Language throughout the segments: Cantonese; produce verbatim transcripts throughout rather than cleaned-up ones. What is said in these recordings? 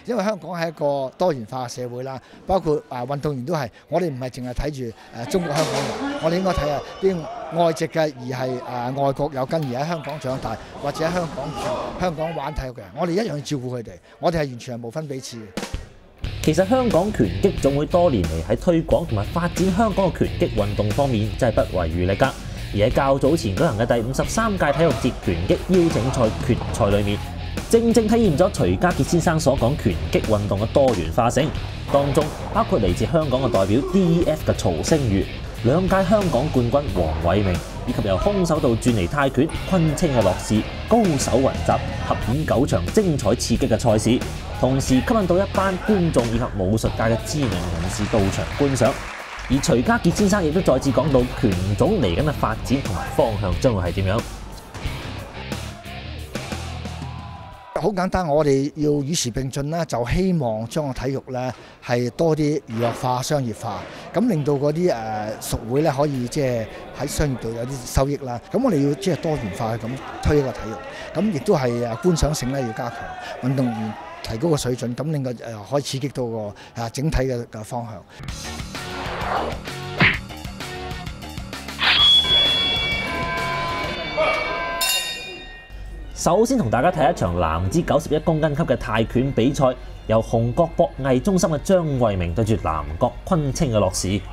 因為香港係一個多元化嘅社會啦，包括啊運動員都係，我哋唔係淨係睇住誒中國香港人，我哋應該睇下啲外籍嘅，而係誒外國有根而喺香港長大，或者喺香港住、香港玩體育嘅人，我哋一樣要照顧佢哋，我哋係完全係無分彼此嘅。 其實香港拳擊總會多年嚟喺推廣同埋發展香港嘅拳擊運動方面真係不遺餘力㗎。而喺較早前舉行嘅第五十三屆體育節拳擊邀請賽決賽裏面，正正體現咗徐家傑先生所講拳擊運動嘅多元化性。當中包括嚟自香港嘅代表 D E F 嘅曹星如、兩屆香港冠軍黃偉明，以及由空手道轉嚟泰拳昆清嘅樂士，高手雲集，合演九場精彩刺激嘅賽事，同時吸引到一班觀眾以及武術界嘅知名人士到場觀賞。而徐家傑先生亦都再次講到拳種嚟緊嘅發展同埋方向將會係點樣。 好簡單，我哋要與時並進啦，就希望將個體育咧係多啲娛樂化、商業化，咁令到嗰啲誒屬會咧可以即係喺商業度有啲收益啦。咁我哋要即係多元化咁推呢個體育，咁亦都係誒觀賞性咧要加強，運動員提高個水準，咁令個誒可以刺激到個誒整體嘅嘅方向。 首先同大家睇一場男子九十一公斤級嘅泰拳比賽，由紅角博藝中心嘅張慧明對住南角昆清嘅樂士。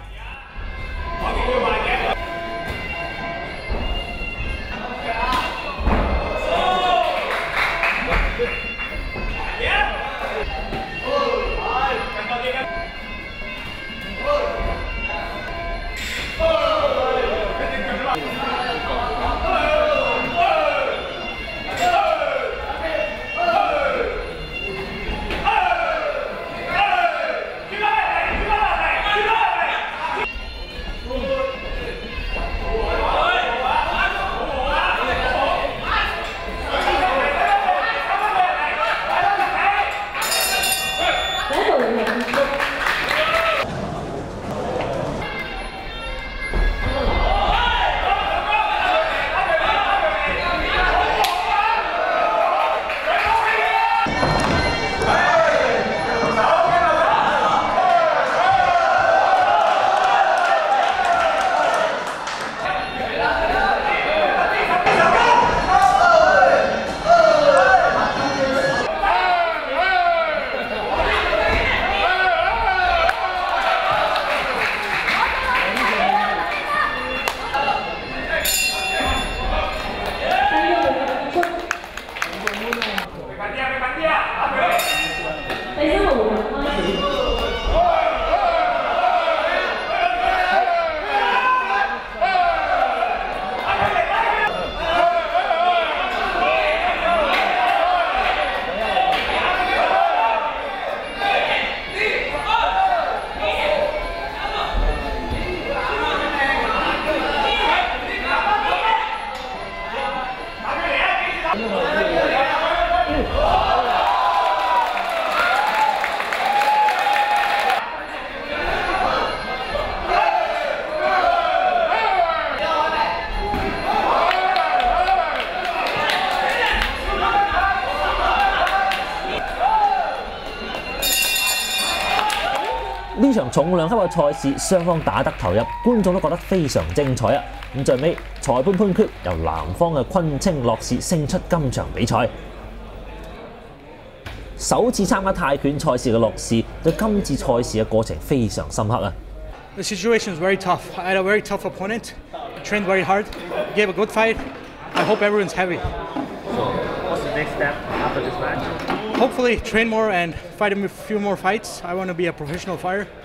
呢場重量級嘅賽事，雙方打得投入，觀眾都覺得非常精彩啊！咁最尾裁判判決由南方嘅昆清樂士勝出今場比賽。首次參加泰拳賽事嘅樂士對今次賽事嘅過程非常深刻啊！ The situation is very tough. I had a very tough opponent. I trained very hard. Gave a good fight. I hope everyone's happy. So, what's the next step after this match? Hopefully, train more and fight a few more fights. I want to be a professional fighter.